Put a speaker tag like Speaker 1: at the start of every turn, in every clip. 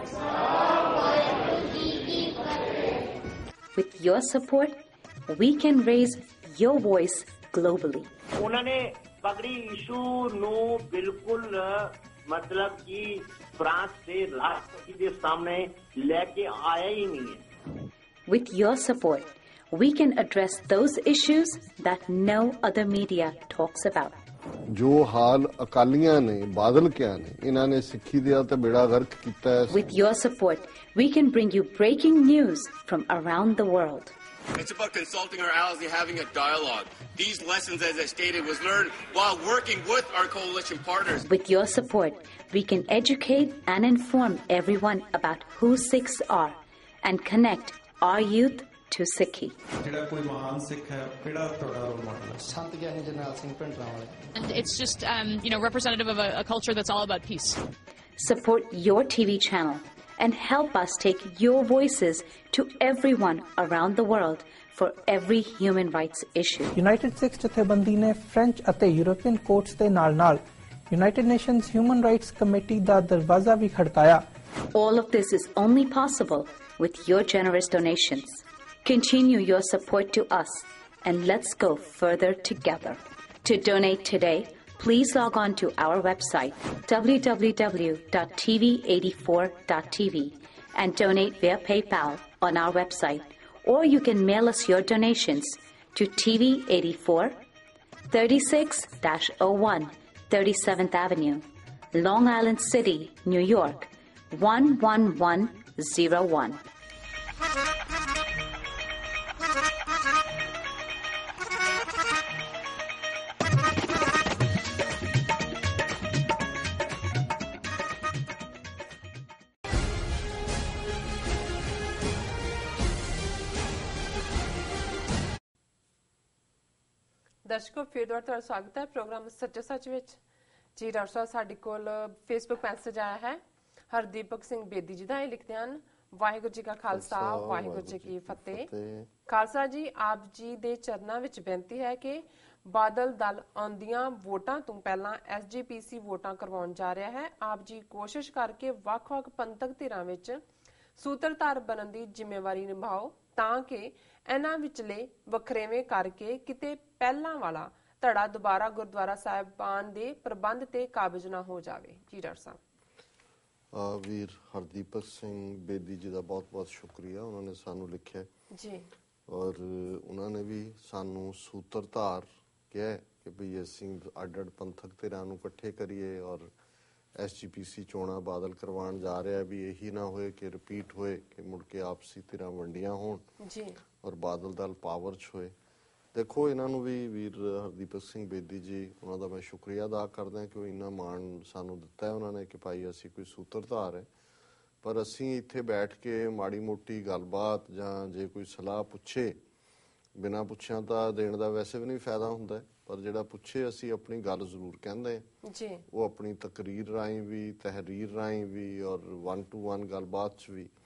Speaker 1: With your support, we can raise your voice globally.
Speaker 2: उन्होंने पगड़ी issue no बिल्कुल मतलब कि फ्रांस से राष्ट्रपति के सामने लेके आया ही नहीं है.
Speaker 1: With your support, we can address those issues that no other media talks about.
Speaker 3: जो हाल अकालियां ने बादल क्या ने इन्हां ने सिੱਖੀ ਦਾ ਤੇ ਬੇੜਾ ਗਰਕ ਕੀਤਾ ਹੈ.
Speaker 1: With your support, we can bring you breaking news from around the world.
Speaker 4: It's about consulting our allies and having a dialogue. These lessons, as I stated, was learned while working with our coalition partners.
Speaker 1: With your support, we can educate and inform everyone about who Sikhs are and connect our youth to Sikhi.
Speaker 5: And it's just, representative of a culture that's all about peace.
Speaker 1: Support your TV channel and help us take your voices to everyone around the world for every human rights issue.
Speaker 6: United Sikhs ਜਥੇਬੰਦੀ ਨੇ French ਅਤੇ European courts ਦੇ ਨਾਲ-ਨਾਲ United Nations Human Rights Committee ਦਾ ਦਰਵਾਜ਼ਾ ਵੀ ਖੜਕਾਇਆ.
Speaker 1: All of this is only possible with your generous donations. Continue your support to us and let's go further together. To donate today, please log on to our website www.tv84.tv and donate via PayPal on our website, or you can mail us your donations to TV84 36-01 37th Avenue, Long Island City, New York 11101.
Speaker 7: ਦਰਸ਼ਕੋ ਫਿਰ ਤੁਹਾਡਾ ਸਵਾਗਤ ਹੈ programme ਸੱਚੋ ਸੱਚ ਵਿੱਚ ਜੀ। Doctor ਸਾਹਿਬ ਸਾਡੇ ਕੋਲ Facebook message ਆਇਆ ਹੈ ਹਰਦੀਪਕ ਸਿੰਘ ਬੇਦੀ ਜੀ ਦਾ। ਇਹ ਲਿਖਦੇ ਹਨ ਵਾਹਿਗੁਰੂ ਜੀ ਕਾ ਖਾਲਸਾ ਵਾਹਿਗੁਰੂ ਜੀ ਕੀ ਫਤਿਹ। ਖਾਲਸਾ ਜੀ ਆਪ ਜੀ ਦੇ ਚਰਨਾਂ ਵਿੱਚ ਬੇਨਤੀ ਹੈ ਕਿ ਬਾਦਲ ਦਲ ਆਉਂਦੀਆਂ ਵੋਟਾਂ ਤੋਂ ਪਹਿਲਾਂ SGPC ਵੋਟਾਂ ਕਰਵਾਉਣ ਜਾ ਰਿਹਾ ਹੈ। ਆਪ ਜੀ ਕੋਸ਼ਿਸ਼ ਕਰਕੇ ਵੱਖ-ਵੱਖ ਪੰਥਕ ਧਿਰਾਂ ਵਿੱਚ ਸੂਤਰਧਾਰ ਬਣਨ ਦੀ ਜ਼ਿੰਮੇਵਾਰੀ ਨਿਭਾਓ ਤਾਂ ਕਿ ਇਹਨਾਂ ਵਿਚਲੇ ਵਖਰੇਵੇਂ ਕਰਕੇ ਕਿਤੇ ਪਹਿਲਾਂ ਵਾਲਾ ਧੜਾ ਦੁਬਾਰਾ ਗੁਰਦੁਆਰਾ ਸਾਹਿਬਾਨ ਦੇ ਪ੍ਰਬੰਧ ਤੇ ਕਾਬਜ਼ ਨਾ ਹੋ ਜਾਵੇ। ਜੀ ਡਾਕਟਰ ਸਾਹਿਬ।
Speaker 3: ਵੀਰ ਹਰਦੀਪਕ ਸਿੰਘ ਬੇਦੀ ਜੀ ਦਾ ਬਹੁਤ-ਬਹੁਤ ਸ਼ੁਕਰੀਆ। ਉਹਨਾਂ ਨੇ ਸਾਨੂੰ ਲਿਖਿਆ
Speaker 7: ਜੀ
Speaker 3: ਔਰ ਉਹਨਾਂ ਨੇ ਵੀ ਸਾਨੂੰ ਸੂਤਰਧਾਰ ਕਿਹਾ ਕਿ ਵੀ ਅਸੀਂ ਅੱਡ-ਅੱਡ ਪੰਥਕ ਧਿਰਾਂ ਨੂੰ ਇਕੱਠੇ ਕਰੀਏ ਔਰ SGPC ਚੋਣਾਂ ਬਾਦਲ ਕਰਵਾਉਣ ਜਾ ਰਿਹਾ ਵੀ ਇਹੀ ਨਾ ਹੋਏ ਕਿ ਰਿਪੀਟ ਹੋਏ ਕਿ ਮੁੜ ਕੇ ਆਪਸੀ ਧਿਰਾਂ ਵੰਡੀਆਂ ਹੋਣ
Speaker 7: ਜੀ
Speaker 3: ਔਰ ਬਾਦਲ ਦਲ ਪਾਵਰ 'ਚ ਹੋਏ। ਦੇਖੋ ਇਹਨਾਂ ਨੂੰ ਵੀ ਵੀਰ ਹਰਦੀਪਕ ਸਿੰਘ ਬੇਦੀ ਜੀ ਉਹਨਾਂ ਦਾ ਮੈਂ ਸ਼ੁਕਰੀਆ ਅਦਾ ਕਰਦਾ ਕਿ ਉਹ ਇੰਨਾ ਮਾਣ ਸਾਨੂੰ ਦਿੱਤਾ ਉਹਨਾਂ ਨੇ ਕਿ ਭਾਈ ਅਸੀਂ ਕੋਈ ਸੂਤਰਧਾਰ ਹੈ, ਪਰ ਅਸੀਂ ਇੱਥੇ ਬੈਠ ਕੇ ਮਾੜੀ ਮੋਟੀ ਗੱਲਬਾਤ ਜਾਂ ਜੇ ਕੋਈ ਸਲਾਹ ਪੁੱਛੇ ਬਿਨਾਂ ਪੁੱਛਿਆਂ ਤਾਂ ਦੇਣ ਦਾ ਵੈਸੇ ਵੀ ਨਹੀਂ ਫਾਇਦਾ ਹੁੰਦਾ, ਪਰ ਜਿਹੜਾ ਪੁੱਛੇ ਅਸੀਂ ਆਪਣੀ ਗੱਲ ਜ਼ਰੂਰ ਕਹਿੰਦੇ
Speaker 7: ਜੀ।
Speaker 3: ਉਹ ਆਪਣੀ ਤਕਰੀਰ ਰਾਹੀਂ ਵੀ ਤਹਿਰੀਰ ਰਾਹੀਂ ਵੀ ਔਰ 1-to-1 ਗੱਲਬਾਤ 'ਚ ਵੀ।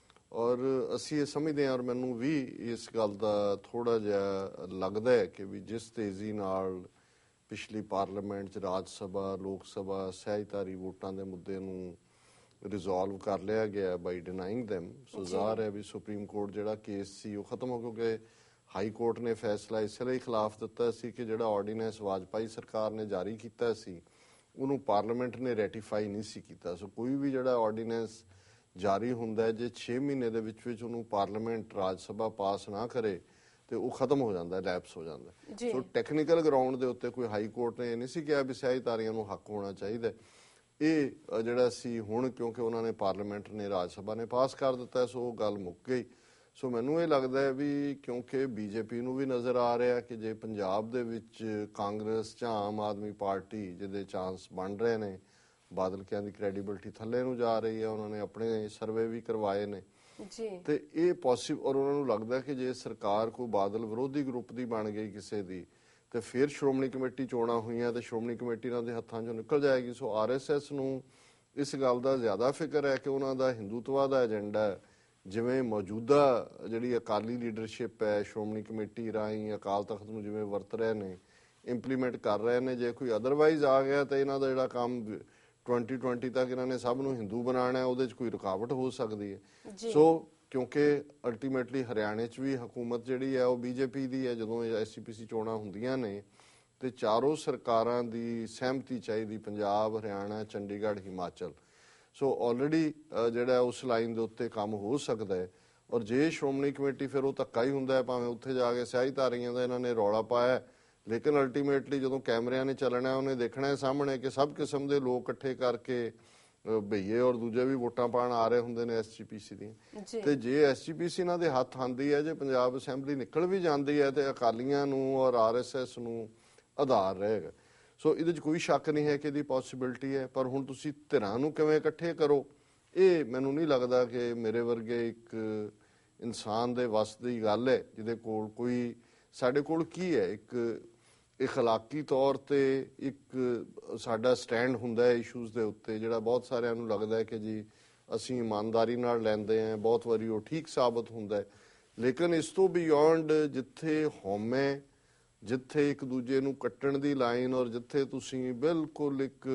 Speaker 3: ਔਰ ਅਸੀਂ ਇਹ ਸਮਝਦੇ ਹਾਂ ਔਰ ਮੈਨੂੰ ਵੀ ਇਸ ਗੱਲ ਦਾ ਥੋੜ੍ਹਾ ਜਿਹਾ ਲੱਗਦਾ ਹੈ ਕਿ ਵੀ ਜਿਸ ਤੇਜ਼ੀ ਨਾਲ ਪਿਛਲੀ ਪਾਰਲੀਮੈਂਟ 'ਚ ਰਾਜ ਸਭਾ ਲੋਕ ਸਭਾ ਸਹਿਜਧਾਰੀ ਵੋਟਾਂ ਦੇ ਮੁੱਦੇ ਨੂੰ ਰਿਜ਼ੋਲਵ ਕਰ ਲਿਆ ਗਿਆ ਬਾਈ ਡਿਨਾਈਂਗ ਦੈਮ, ਸੋ ਜ਼ਾਹਰ ਹੈ ਵੀ ਸੁਪਰੀਮ ਕੋਰਟ ਜਿਹੜਾ ਕੇਸ ਸੀ ਉਹ ਖਤਮ ਹੋ ਕਿਉਂਕਿ ਹਾਈ ਕੋਰਟ ਨੇ ਫੈਸਲਾ ਇਸ ਲਈ ਖਿਲਾਫ ਦਿੱਤਾ ਸੀ ਕਿ ਜਿਹੜਾ ਆਰਡੀਨੈਂਸ ਵਾਜਪਾਈ ਸਰਕਾਰ ਨੇ ਜਾਰੀ ਕੀਤਾ ਸੀ ਉਹਨੂੰ ਪਾਰਲੀਮੈਂਟ ਨੇ ਰੈਟੀਫਾਈ ਨਹੀਂ ਸੀ ਕੀਤਾ। ਸੋ ਕੋਈ ਵੀ ਜਿਹੜਾ ਆਰਡੀਨੈਂਸ ਜਾਰੀ ਹੁੰਦਾ ਜੇ 6 ਮਹੀਨੇ ਦੇ ਵਿੱਚ ਉਹਨੂੰ ਪਾਰਲੀਮੈਂਟ ਰਾਜ ਸਭਾ ਪਾਸ ਨਾ ਕਰੇ ਤੇ ਉਹ ਖਤਮ ਹੋ ਜਾਂਦਾ, ਲੈਪਸ ਹੋ ਜਾਂਦਾ। ਸੋ ਟੈਕਨੀਕਲ ਗਰਾਊਂਡ ਦੇ ਉੱਤੇ ਕੋਈ ਹਾਈ ਕੋਰਟ ਨੇ ਇਹ ਨਹੀਂ ਸੀ ਕਿਹਾ ਵੀ ਸਹਿਜਧਾਰੀਆਂ ਨੂੰ ਹੱਕ ਹੋਣਾ ਚਾਹੀਦਾ। ਇਹ ਜਿਹੜਾ ਸੀ ਹੁਣ ਕਿਉਂਕਿ ਉਹਨਾਂ ਨੇ ਪਾਰਲੀਮੈਂਟ ਨੇ ਰਾਜ ਸਭਾ ਨੇ ਪਾਸ ਕਰ ਦਿੱਤਾ ਸੋ ਉਹ ਗੱਲ ਮੁੱਕ ਗਈ। ਸੋ ਮੈਨੂੰ ਇਹ ਲੱਗਦਾ ਹੈ ਵੀ ਕਿਉਂਕਿ BJP ਨੂੰ ਵੀ ਨਜ਼ਰ ਆ ਰਿਹਾ ਕਿ ਜੇ ਪੰਜਾਬ ਦੇ ਵਿੱਚ ਕਾਂਗਰਸ ਜਾਂ ਆਮ ਆਦਮੀ ਪਾਰਟੀ ਜਿਹਦੇ ਚਾਂਸ ਬਣ ਰਹੇ ਨੇ ਬਾਦਲ ਕਿਆਂ ਦੀ ਕ੍ਰੈਡੀਬਿਲਿਟੀ ਥੱਲੇ ਨੂੰ ਜਾ ਰਹੀ ਹੈ, ਉਹਨਾਂ ਨੇ ਆਪਣੇ ਸਰਵੇ ਵੀ ਕਰਵਾਏ ਨੇ ਤੇ ਇਹ ਪੋਸੀਬਲ ਔਰ ਉਹਨਾਂ ਨੂੰ ਲੱਗਦਾ ਕਿ ਜੇ ਸਰਕਾਰ ਕੋਈ ਬਾਦਲ ਵਿਰੋਧੀ ਗਰੁੱਪ ਦੀ ਬਣ ਗਈ ਕਿਸੇ ਦੀ ਤੇ ਫਿਰ ਸ਼੍ਰੋਮਣੀ ਕਮੇਟੀ ਚੋਣਾਂ ਹੋਈਆਂ ਤੇ ਸ਼੍ਰੋਮਣੀ ਕਮੇਟੀ ਇਹਨਾਂ ਦੇ ਹੱਥਾਂ 'ਚੋਂ ਨਿਕਲ ਜਾਏਗੀ। ਸੋ RSS ਨੂੰ ਇਸ ਗੱਲ ਦਾ ਜ਼ਿਆਦਾ ਫਿਕਰ ਹੈ ਕਿ ਉਹਨਾਂ ਦਾ ਹਿੰਦੂਤਵਾ ਦਾ ਏਜੰਡਾ ਹੈ ਜਿਵੇਂ ਮੌਜੂਦਾ ਜਿਹੜੀ ਅਕਾਲੀ ਲੀਡਰਸ਼ਿਪ ਹੈ ਸ਼੍ਰੋਮਣੀ ਕਮੇਟੀ ਰਾਹੀਂ ਅਕਾਲ ਤਖਤ ਨੂੰ ਜਿਵੇਂ ਵਰਤ ਰਹੇ ਨੇ ਇੰਪਲੀਮੈਂਟ ਕਰ ਰਹੇ ਨੇ, ਜੇ ਕੋਈ ਅਦਰਵਾਈਜ਼ ਆ ਗਿਆ ਤਾਂ ਇਹਨਾਂ ਦਾ ਜਿਹੜਾ ਕੰਮ 2020 ਤੱਕ ਇਹਨਾਂ ਨੇ ਸਭ ਨੂੰ ਹਿੰਦੂ ਬਣਾਉਣਾ, ਉਹਦੇ 'ਚ ਕੋਈ ਰੁਕਾਵਟ ਹੋ ਸਕਦੀ ਹੈ। ਸੋ ਕਿਉਂਕਿ ਅਲਟੀਮੇਟਲੀ ਹਰਿਆਣੇ 'ਚ ਵੀ ਹਕੂਮਤ ਜਿਹੜੀ ਹੈ ਉਹ ਬੀਜੇਪੀ ਦੀ ਹੈ। ਜਦੋਂ SGPC ਚੋਣਾਂ ਹੁੰਦੀਆਂ ਨੇ ਤੇ ਚਾਰੋਂ ਸਰਕਾਰਾਂ ਦੀ ਸਹਿਮਤੀ ਚਾਹੀਦੀ, ਪੰਜਾਬ, ਹਰਿਆਣਾ, ਚੰਡੀਗੜ੍ਹ, ਹਿਮਾਚਲ। ਸੋ ਆਲਰੇਡੀ ਜਿਹੜਾ ਉਸ ਲਾਈਨ ਦੇ ਉੱਤੇ ਕੰਮ ਹੋ ਸਕਦਾ ਹੈ। ਔਰ ਜੇ ਸ਼੍ਰੋਮਣੀ ਕਮੇਟੀ ਫਿਰ ਉਹ ਧੱਕਾ ਹੀ ਹੁੰਦਾ, ਭਾਵੇਂ ਉੱਥੇ ਜਾ ਕੇ ਸਿਆਹੀ ਧਾਰੀਆਂ ਦਾ ਇਹਨਾਂ ਨੇ ਰੌਲਾ ਪਾਇਆ, ਲੇਕਿਨ ਅਲਟੀਮੇਟਲੀ ਜਦੋਂ ਕੈਮਰਿਆਂ ਨੇ ਚੱਲਣਾ, ਉਹਨੇ ਦੇਖਣਾ ਸਾਹਮਣੇ ਕਿ ਸਭ ਕਿਸਮ ਦੇ ਲੋਕ ਇਕੱਠੇ ਕਰਕੇ ਭਈਏ ਔਰ ਦੂਜੇ ਵੀ ਵੋਟਾਂ ਪਾਉਣ ਆ ਰਹੇ ਹੁੰਦੇ ਨੇ SGPC ਦੀਆਂ। ਤੇ ਜੇ SGPC ਇਹਨਾਂ ਦੇ ਹੱਥ ਆਉਂਦੀ ਹੈ, ਜੇ ਪੰਜਾਬ ਅਸੈਂਬਲੀ ਨਿਕਲ ਵੀ ਜਾਂਦੀ ਹੈ, ਤੇ ਅਕਾਲੀਆਂ ਨੂੰ ਔਰ RSS ਨੂੰ ਆਧਾਰ ਰਹੇਗਾ। ਸੋ ਇਹਦੇ 'ਚ ਕੋਈ ਸ਼ੱਕ ਨਹੀਂ ਹੈ ਕਿ ਇਹਦੀ ਪੋਸੀਬਿਲਿਟੀ ਹੈ। ਪਰ ਹੁਣ ਤੁਸੀਂ ਧਿਰਾਂ ਨੂੰ ਕਿਵੇਂ ਇਕੱਠੇ ਕਰੋ, ਇਹ ਮੈਨੂੰ ਨਹੀਂ ਲੱਗਦਾ ਕਿ ਮੇਰੇ ਵਰਗੇ ਇੱਕ ਇਨਸਾਨ ਦੇ ਵੱਸ ਦੀ ਗੱਲ ਹੈ, ਜਿਹਦੇ ਕੋਲ ਕੋਈ, ਸਾਡੇ ਕੋਲ ਕੀ ਹੈ, ਇੱਕ ਇਖਲਾਕੀ ਤੌਰ ਤੇ ਇੱਕ ਸਾਡਾ ਸਟੈਂਡ ਹੁੰਦਾ ਹੈ ਇਸ਼ੂਜ਼ ਦੇ ਉੱਤੇ, ਜਿਹੜਾ ਬਹੁਤ ਸਾਰਿਆਂ ਨੂੰ ਲੱਗਦਾ ਹੈ ਕਿ ਜੀ ਅਸੀਂ ਇਮਾਨਦਾਰੀ ਨਾਲ ਲੈਂਦੇ ਹਾਂ, ਬਹੁਤ ਵਾਰੀ ਉਹ ਠੀਕ ਸਾਬਤ ਹੁੰਦਾ ਹੈ। ਲੇਕਿਨ ਇਸ ਤੋਂ ਬਿਯੋਂਡ ਜਿੱਥੇ ਹਉਮੈ, ਜਿੱਥੇ ਇੱਕ ਦੂਜੇ ਨੂੰ ਕੱਟਣ ਦੀ ਲਾਈਨ, ਔਰ ਜਿੱਥੇ ਤੁਸੀਂ ਬਿਲਕੁਲ ਇੱਕ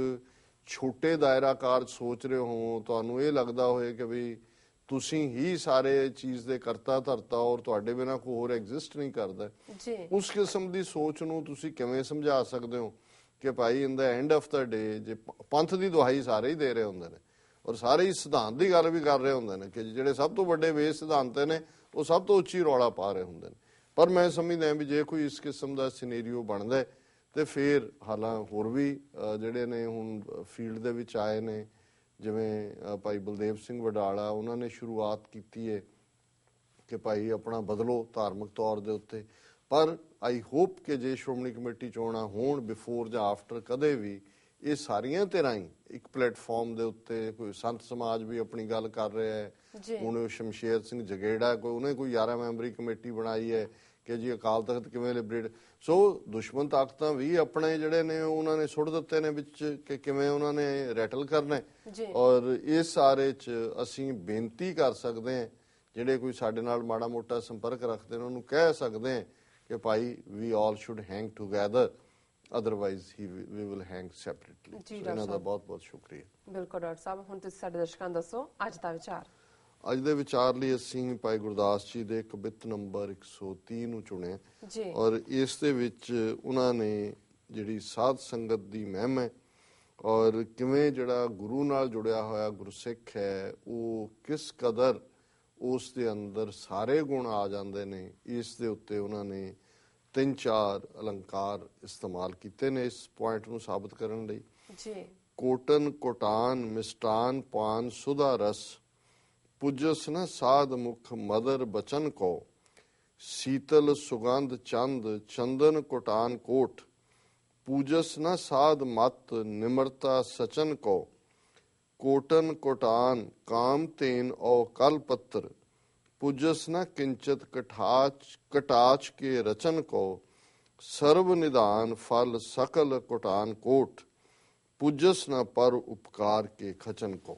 Speaker 3: ਛੋਟੇ ਦਾਇਰਾਕਾਰ ਸੋਚ ਰਹੇ ਹੋ, ਤੁਹਾਨੂੰ ਇਹ ਲੱਗਦਾ ਹੋਏ ਕਿ ਵੀ ਤੁਸੀਂ ਹੀ ਸਾਰੇ ਚੀਜ਼ ਦੇ ਕਰਤਾ ਧਰਤਾ ਔਰ ਤੁਹਾਡੇ ਬਿਨਾਂ ਕੋਈ ਹੋਰ ਐਗਜ਼ਿਸਟ ਨਹੀਂ ਕਰਦਾ, ਉਸ ਕਿਸਮ ਦੀ ਸੋਚ ਨੂੰ ਤੁਸੀਂ ਕਿਵੇਂ ਸਮਝਾ ਸਕਦੇ ਹੋ ਕਿ ਭਾਈ ਇਨ ਦਾ ਐਂਡ ਆਫ ਦਾ ਡੇ ਜੇ ਪੰਥ ਦੀ ਦੁਹਾਈ ਸਾਰੇ ਹੀ ਦੇ ਰਹੇ ਹੁੰਦੇ ਨੇ ਔਰ ਸਾਰੇ ਹੀ ਸਿਧਾਂਤ ਦੀ ਗੱਲ ਵੀ ਕਰ ਰਹੇ ਹੁੰਦੇ ਨੇ ਕਿ ਜਿਹੜੇ ਸਭ ਤੋਂ ਵੱਡੇ ਵੇਦ ਸਿਧਾਂਤ ਨੇ ਉਹ ਸਭ ਤੋਂ ਉੱਚੀ ਰੌਲਾ ਪਾ ਰਹੇ ਹੁੰਦੇ ਨੇ। ਪਰ ਮੈਂ ਸਮਝਦਾ ਵੀ ਜੇ ਕੋਈ ਇਸ ਕਿਸਮ ਦਾ ਸਿਨੈਰੀਓ ਬਣਦਾ ਤੇ ਫਿਰ ਹਾਲਾਂ ਹੋਰ ਵੀ ਜਿਹੜੇ ਨੇ ਹੁਣ ਫੀਲਡ ਦੇ ਵਿੱਚ ਆਏ ਨੇ, ਜਿਵੇਂ ਭਾਈ ਬਲਦੇਵ ਸਿੰਘ ਵਡਾਲਾ, ਉਹਨਾਂ ਨੇ ਸ਼ੁਰੂਆਤ ਕੀਤੀ ਹੈ ਕਿ ਭਾਈ ਆਪਣਾ ਬਦਲੋ ਧਾਰਮਿਕ ਤੌਰ ਦੇ ਉੱਤੇ। ਪਰ ਆਈ ਹੋਪ ਕਿ ਜੇ ਸ਼੍ਰੋਮਣੀ ਕਮੇਟੀ ਚੋਣਾਂ ਹੋਣ ਬਿਫੋਰ ਜਾਂ ਆਫਟਰ, ਕਦੇ ਵੀ ਇਹ ਸਾਰੀਆਂ ਧਿਰਾਂ ਹੀ ਇੱਕ ਪਲੇਟਫਾਰਮ ਦੇ ਉੱਤੇ, ਕੋਈ ਸੰਤ ਸਮਾਜ ਵੀ ਆਪਣੀ ਗੱਲ ਕਰ ਰਿਹਾ ਹੈ, ਹੁਣ ਸ਼ਮਸ਼ੇਰ ਸਿੰਘ ਜਗੇੜਾ ਉਹਨੇ ਕੋਈ 11 ਮੈਂਬਰੀ ਕਮੇਟੀ ਬਣਾਈ ਹੈ ਕਿ ਜੀ ਅਕਾਲ ਤਖਤ ਕਿਵੇਂ ਲਿਬਰੇਟ। ਸੋ ਦੁਸ਼ਮਣ ਤਾਕਤਾਂ ਵੀ ਆਪਣੇ ਜਿਹੜੇ ਨੇ ਉਹਨਾਂ ਨੇ ਸੁੱਟ ਦਿੱਤੇ ਨੇ ਵਿੱਚ ਕਿ ਕਿਵੇਂ ਉਹਨਾਂ ਨੇ ਰੈਟਲ ਕਰਨਾ। ਔਰ ਇਸ ਸਾਰੇ 'ਚ ਅਸੀਂ ਬੇਨਤੀ ਕਰ ਸਕਦੇ ਹਾਂ, ਜਿਹੜੇ ਕੋਈ ਸਾਡੇ ਨਾਲ ਮਾੜਾ ਮੋਟਾ ਸੰਪਰਕ ਰੱਖਦੇ ਨੇ ਉਹਨੂੰ ਕਹਿ ਸਕਦੇ ਹਾਂ ਕਿ ਭਾਈ we all should hang together, otherwise we will hang separately. ਇਹਨਾਂ ਦਾ ਬਹੁਤ ਬਹੁਤ ਸ਼ੁਕਰੀਆ।
Speaker 7: ਬਿਲਕੁਲ ਡਾਕਟਰ ਸਾਹਿਬ, ਹੁਣ ਤੁਸੀਂ ਸਾਡੇ ਦਰਸ਼ਕਾਂ ਨੂੰ ਦੱਸੋ ਅੱਜ ਦਾ ਵਿਚਾਰ।
Speaker 3: ਅੱਜ ਦੇ ਵਿਚਾਰ ਲਈ ਅਸੀਂ ਭਾਈ ਗੁਰਦਾਸ ਜੀ ਦੇ ਕਵਿਤ ਨੰਬਰ 130 ਨੂੰ ਚੁਣਿਆ ਔਰ ਇਸ ਦੇ ਵਿੱਚ ਉਹਨਾਂ ਨੇ ਜਿਹੜੀ ਸਾਧ ਸੰਗਤ ਦੀ ਮਹਿਮਾ ਔਰ ਕਿਵੇਂ ਜਿਹੜਾ ਗੁਰੂ ਨਾਲ ਜੁੜਿਆ ਹੋਇਆ ਗੁਰਸਿੱਖ ਹੈ ਉਹ ਕਿਸ ਕਦਰ ਉਸ ਦੇ ਅੰਦਰ ਸਾਰੇ ਗੁਣ ਆ ਜਾਂਦੇ ਨੇ, ਇਸ ਦੇ ਉੱਤੇ ਉਹਨਾਂ ਨੇ 3-4 ਅਲੰਕਾਰ ਇਸਤੇਮਾਲ ਕੀਤੇ ਨੇ ਇਸ ਪੁਆਇੰਟ ਨੂੰ ਸਾਬਤ ਕਰਨ ਲਈ। ਕੋਟਨ ਕੋਟਾਨ ਮਿਸਟਾਨ ਪਾਨ ਸੁਧਾ ਰਸ, ਪੁਜਸ ਨ ਸਾਧ ਮੁਖ ਮਦਰ ਬਚਨ ਕੋ, ਸੀਤਲ ਸੁਗੰਧ ਚੰਦ ਚੰਦਨ ਕੋਟਾਨ ਕੋਟ, ਪੂਜਸ ਨ ਸਾਧ ਮਤ ਨਿਮਰਤਾ ਸਚਨ ਕੋ, ਕੋਟਨ ਕੋਟਾਨ ਕਾਮ ਤੇਨ ਔ ਕਲ ਪੱਤਰ, ਪੁਜਸ ਨ ਕਿੰਚਤ ਕਟਾਚ ਕੇ ਰਚਨ ਕੋ, ਸਰਬ ਨਿਦਾਨ ਫਲ ਸਕਲ ਕੋਟਾਨ ਕੋਟ, ਪੁਜਸ ਨ ਪਰ ਉਪਕਾਰ ਕੇ ਖਚਨ ਕੋ।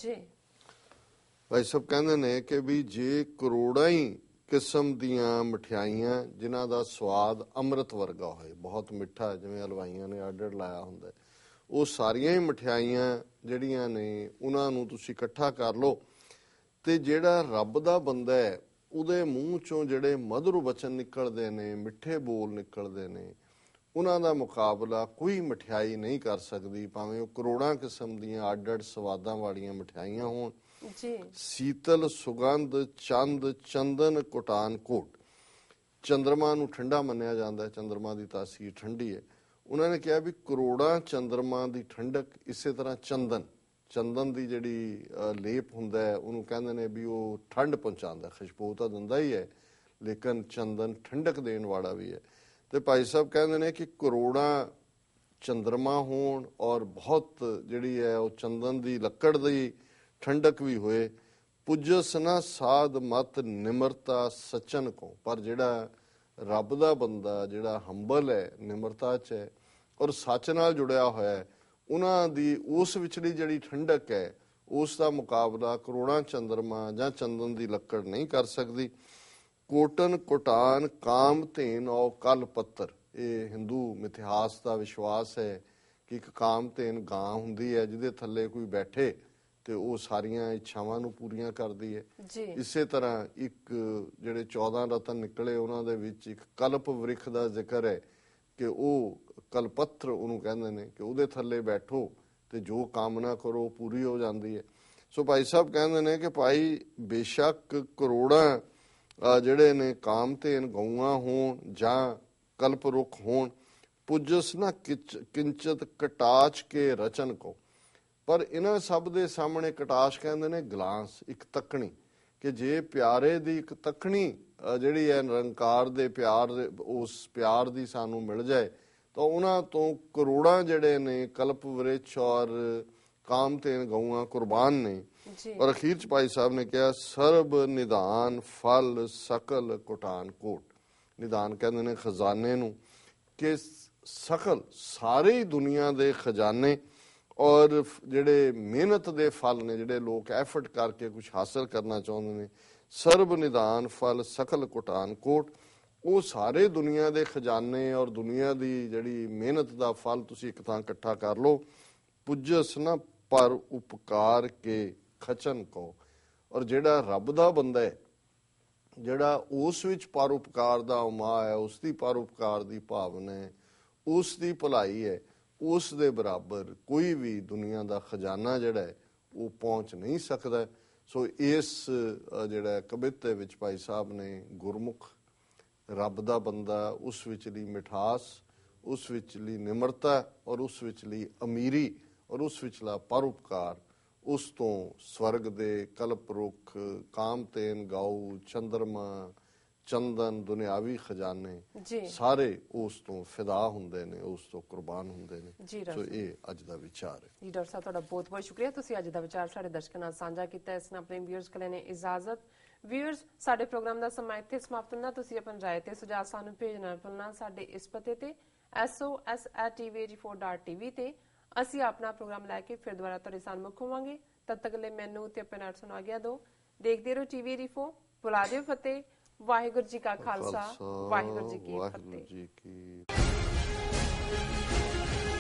Speaker 3: ਭਾਈ ਸਾਹਿਬ ਕਹਿੰਦੇ ਨੇ ਕਿ ਵੀ ਜੇ ਕਰੋੜਾਂ ਹੀ ਕਿਸਮ ਦੀਆਂ ਮਠਿਆਈਆਂ ਜਿਨ੍ਹਾਂ ਦਾ ਸਵਾਦ ਅੰਮ੍ਰਿਤ ਵਰਗਾ ਹੋਏ, ਬਹੁਤ ਮਿੱਠਾ, ਜਿਵੇਂ ਹਲਵਾਈਆਂ ਨੇ ਆਰਡਰ ਲਾਇਆ ਹੁੰਦਾ, ਉਹ ਸਾਰੀਆਂ ਹੀ ਮਠਿਆਈਆਂ ਜਿਹੜੀਆਂ ਨੇ ਉਹਨਾਂ ਨੂੰ ਤੁਸੀਂ ਇਕੱਠਾ ਕਰ ਲਓ ਤੇ ਜਿਹੜਾ ਰੱਬ ਦਾ ਬੰਦਾ ਹੈ ਉਹਦੇ ਮੂੰਹ ਚੋਂ ਜਿਹੜੇ ਮਧੁਰ ਵਚਨ ਨਿਕਲਦੇ ਨੇ, ਮਿੱਠੇ ਬੋਲ ਨਿਕਲਦੇ ਨੇ, ਉਹਨਾਂ ਦਾ ਮੁਕਾਬਲਾ ਕੋਈ ਮਠਿਆਈ ਨਹੀਂ ਕਰ ਸਕਦੀ, ਭਾਵੇਂ ਉਹ ਕਰੋੜਾਂ ਕਿਸਮ ਦੀਆਂ ਅੱਡ-ਅੱਡ ਸਵਾਦਾਂ ਵਾਲੀਆਂ ਮਠਿਆਈਆਂ ਹੋਣ। ਸੀਤਲ ਸੁਗੰਧ ਚੰਦ ਚੰਦਨ ਕੋਟਾਨ ਕੋਟ, ਚੰਦਰਮਾ ਨੂੰ ਠੰਡਾ ਮੰਨਿਆ ਜਾਂਦਾ ਹੈ, ਚੰਦਰਮਾ ਦੀ ਤਾਸੀਰ ਠੰਡੀ ਹੈ। ਉਹਨਾਂ ਨੇ ਕਿਹਾ ਵੀ ਕਰੋੜਾਂ ਚੰਦਰਮਾ ਦੀ ਠੰਡਕ ਇਸੇ ਤਰ੍ਹਾਂ ਚੰਦਨ ਦੀ ਜਿਹੜੀ ਲੇਪ ਹੁੰਦਾ ਹੈ ਉਹਨੂੰ ਕਹਿੰਦੇ ਨੇ ਵੀ ਉਹ ਠੰਡ ਪਹੁੰਚਾਉਂਦਾ, ਖੁਸ਼ਬੂ ਤਾਂ ਦਿੰਦਾ ਹੀ ਹੈ ਲੇਕਿਨ ਚੰਦਨ ਠੰਡਕ ਦੇਣ ਵਾਲਾ ਵੀ ਹੈ। ਤੇ ਭਾਈ ਸਾਹਿਬ ਕਹਿੰਦੇ ਨੇ ਕਿ ਕਰੋੜਾਂ ਚੰਦਰਮਾ ਹੋਣ ਔਰ ਬਹੁਤ ਜਿਹੜੀ ਹੈ ਉਹ ਚੰਦਨ ਦੀ ਲੱਕੜ ਦੀ ਠੰਡਕ ਵੀ ਹੋਏ, ਪੁਜਸ ਨਾ ਸਾਧ ਮਤ ਨਿਮਰਤਾ ਸਚਨ ਕੋ, ਪਰ ਜਿਹੜਾ ਰੱਬ ਦਾ ਬੰਦਾ ਜਿਹੜਾ ਹੰਬਲ ਹੈ, ਨਿਮਰਤਾ 'ਚ ਹੈ ਔਰ ਸੱਚ ਨਾਲ ਜੁੜਿਆ ਹੋਇਆ ਹੈ, ਉਹਨਾਂ ਦੀ ਉਸ ਵਿਚਲੀ ਜਿਹੜੀ ਠੰਡਕ ਹੈ ਉਸ ਦਾ ਮੁਕਾਬਲਾ ਕਰੋੜਾਂ ਚੰਦਰਮਾ ਜਾਂ ਚੰਦਨ ਦੀ ਲੱਕੜ ਨਹੀਂ ਕਰ ਸਕਦੀ। ਕੋਟਨ ਕੋਟਾਨ ਕਾਮ ਧੇਨ ਔ ਕਲ ਪੱਤਰ, ਇਹ ਹਿੰਦੂ ਮਿਥਿਹਾਸ ਦਾ ਵਿਸ਼ਵਾਸ ਹੈ ਕਿ ਇੱਕ ਕਾਮਧੇਨ ਗਾਂ ਹੁੰਦੀ ਹੈ ਜਿਹਦੇ ਥੱਲੇ ਕੋਈ ਬੈਠੇ ਤੇ ਉਹ ਸਾਰੀਆਂ ਇੱਛਾਵਾਂ ਨੂੰ ਪੂਰੀਆਂ ਕਰਦੀ ਹੈ। ਇਸੇ ਤਰ੍ਹਾਂ ਇੱਕ ਜਿਹੜੇ 14 ਰਤਨ ਨਿਕਲੇ ਉਹਨਾਂ ਦੇ ਵਿੱਚ ਇੱਕ ਕਲਪ ਵ੍ਰਿਖ ਦਾ ਜ਼ਿਕਰ ਹੈ ਕਿ ਉਹ ਕਲਪੱਤਰ ਉਹਨੂੰ ਕਹਿੰਦੇ ਨੇ ਕਿ ਉਹਦੇ ਥੱਲੇ ਬੈਠੋ ਤੇ ਜੋ ਕਾਮਨਾ ਕਰੋ ਪੂਰੀ ਹੋ ਜਾਂਦੀ ਹੈ। ਸੋ ਭਾਈ ਸਾਹਿਬ ਕਹਿੰਦੇ ਨੇ ਕਿ ਭਾਈ ਬੇਸ਼ੱਕ ਕਰੋੜਾਂ ਜਿਹੜੇ ਨੇ ਕਾਮਧੇਨ ਗਊਆਂ ਹੋਣ ਜਾਂ ਕਲਪ ਰੁੱਖ ਹੋਣ, ਪੁੱਜਸ ਨਾ ਕਿੰਚਤ ਕਟਾਚ ਕੇ ਰਚਨ ਕੋ, ਪਰ ਇਹਨਾਂ ਸਭ ਦੇ ਸਾਹਮਣੇ ਕਟਾਸ਼ ਕਹਿੰਦੇ ਨੇ ਗਲਾਸ, ਇੱਕ ਤੱਕਣੀ, ਕਿ ਜੇ ਪਿਆਰੇ ਦੀ ਇੱਕ ਤੱਕਣੀ ਜਿਹੜੀ ਹੈ ਨਿਰੰਕਾਰ ਦੇ ਪਿਆਰ ਦੇ ਉਸ ਪਿਆਰ ਦੀ ਸਾਨੂੰ ਮਿਲ ਜਾਏ ਤਾਂ ਉਹਨਾਂ ਤੋਂ ਕਰੋੜਾਂ ਜਿਹੜੇ ਨੇ ਕਲਪ ਵ੍ਰਿਛ ਔਰ ਕਾਮਧੇਨ ਗਊਆਂ ਕੁਰਬਾਨ ਨੇ। ਔਰ ਅਖੀਰ ਚ ਭਾਈ ਸਾਹਿਬ ਨੇ ਕਿਹਾ ਸਰਬ ਨਿਦਾਨ ਫਲ ਸਕਲ ਕੁਟਾਨ ਕੋਟ। ਨਿਦਾਨ ਕਹਿੰਦੇ ਨੇ ਖਜ਼ਾਨੇ ਨੂੰ, ਕਿ ਸਕਲ ਸਾਰੇ ਹੀ ਦੁਨੀਆ ਦੇ ਖਜ਼ਾਨੇ ਔਰ ਜਿਹੜੇ ਮਿਹਨਤ ਦੇ ਫਲ ਨੇ, ਜਿਹੜੇ ਲੋਕ ਐਫਰਟ ਕਰਕੇ ਕੁਝ ਹਾਸਲ ਕਰਨਾ ਚਾਹੁੰਦੇ ਨੇ, ਸਰਬ ਨਿਦਾਨ ਫਲ ਸਕਲ ਕੁਟਾਨ ਕੋਟ, ਉਹ ਸਾਰੇ ਦੁਨੀਆ ਦੇ ਖਜ਼ਾਨੇ ਔਰ ਦੁਨੀਆ ਦੀ ਜਿਹੜੀ ਮਿਹਨਤ ਦਾ ਫਲ ਤੁਸੀਂ ਇੱਕ ਥਾਂ ਇਕੱਠਾ ਕਰ ਲਓ। ਪੁੱਜਸ ਨਾ ਪਰ ਉਪਕਾਰ ਕੇ ਖਚਨ ਕੋ, ਔਰ ਜਿਹੜਾ ਰੱਬ ਦਾ ਬੰਦਾ ਹੈ, ਜਿਹੜਾ ਉਸ ਵਿੱਚ ਪਰਉਪਕਾਰ ਦਾ ਉਮਾ ਹੈ, ਉਸ ਦੀ ਪਰਉਪਕਾਰ ਦੀ ਭਾਵਨਾ ਹੈ, ਉਸ ਦੀ ਭਲਾਈ ਹੈ, ਉਸ ਦੇ ਬਰਾਬਰ ਕੋਈ ਵੀ ਦੁਨੀਆ ਦਾ ਖਜ਼ਾਨਾ ਜਿਹੜਾ ਹੈ ਉਹ ਪਹੁੰਚ ਨਹੀਂ ਸਕਦਾ। ਸੋ ਇਸ ਜਿਹੜਾ ਕਵਿਤਾ ਦੇ ਵਿੱਚ ਭਾਈ ਸਾਹਿਬ ਨੇ ਗੁਰਮੁਖ, ਰੱਬ ਦਾ ਬੰਦਾ, ਉਸ ਵਿਚਲੀ ਮਿਠਾਸ, ਉਸ ਵਿਚਲੀ ਨਿਮਰਤਾ ਔਰ ਉਸ ਵਿਚਲੀ ਅਮੀਰੀ ਔਰ ਉਸ ਵਿਚਲਾ ਪਰਉਪਕਾਰ, ਉਸ ਤੋਂ ਸਵਰਗ ਦੇ ਕਲਪ ਰੁੱਖ, ਕਾਮਧੇਨ ਗਊ, ਚੰਦਰਮਾ, ਚੰਦਨ, ਦੁਨਿਆਵੀ ਖਜ਼ਾਨੇ ਸਾਰੇ ਉਸ ਤੋਂ ਫਿਦਾ ਹੁੰਦੇ ਨੇ, ਉਸ ਤੋਂ ਕੁਰਬਾਨ ਹੁੰਦੇ ਨੇ। ਸੋ ਇਹ ਅੱਜ ਦਾ ਵਿਚਾਰ ਹੈ
Speaker 7: ਜੀ। ਡਾਕਟਰ ਸਾਹਿਬ ਤੁਹਾਡਾ ਬਹੁਤ ਬਹੁਤ ਸ਼ੁਕਰੀਆ, ਤੁਸੀਂ ਅੱਜ ਦਾ ਵਿਚਾਰ ਸਾਡੇ ਦਰਸ਼ਕਾਂ ਨਾਲ ਸਾਂਝਾ ਕੀਤਾ। ਇਸ ਨਾਲ ਆਪਣੇ ਵਿਊਅਰਸ ਕੋਲ ਨੇ ਇਜਾਜ਼ਤ। ਵਿਊਅਰਸ, ਸਾਡੇ ਪ੍ਰੋਗਰਾਮ ਦਾ ਸਮਾਂ ਇੱਥੇ ਸਮਾਪਤ ਹੁੰਦਾ। ਤੁਸੀਂ ਆਪਣੀ ਰਾਏ ਤੇ ਸੁਝਾਅ ਸਾਨੂੰ ਭੇਜਣਾ ਭੁੱਲਣਾ ਸਾਡੇ ਇਸ ਪਤੇ ਤੇ SOS@tvag4.tv ਤੇ। ਅਸੀਂ ਆਪਣਾ ਪ੍ਰੋਗਰਾਮ ਲੈ ਕੇ ਫਿਰ ਦੁਬਾਰਾ ਤੁਹਾਡੇ ਸਾਹਮਣੇ ਮੁੱਖ ਹੋਵਾਂਗੇ। ਤਦ ਤੱਕ ਲਈ ਮੈਨੂੰ ਤੇ ਆਪਣੇ ਨਾਲ ਸੁਣਾ ਗਿਆ ਦੋ। ਦੇਖਦੇ ਰਹੋ TV ਰਿਫੋ। ਬੁਲਾ ਦਿਓ ਫਤਿਹ। ਵਾਹਿਗੁਰੂ ਜੀ ਕਾ ਖਾਲਸਾ, ਵਾਹਿਗੁਰੂ ਜੀ ਕੀ ਫਤਿਹ।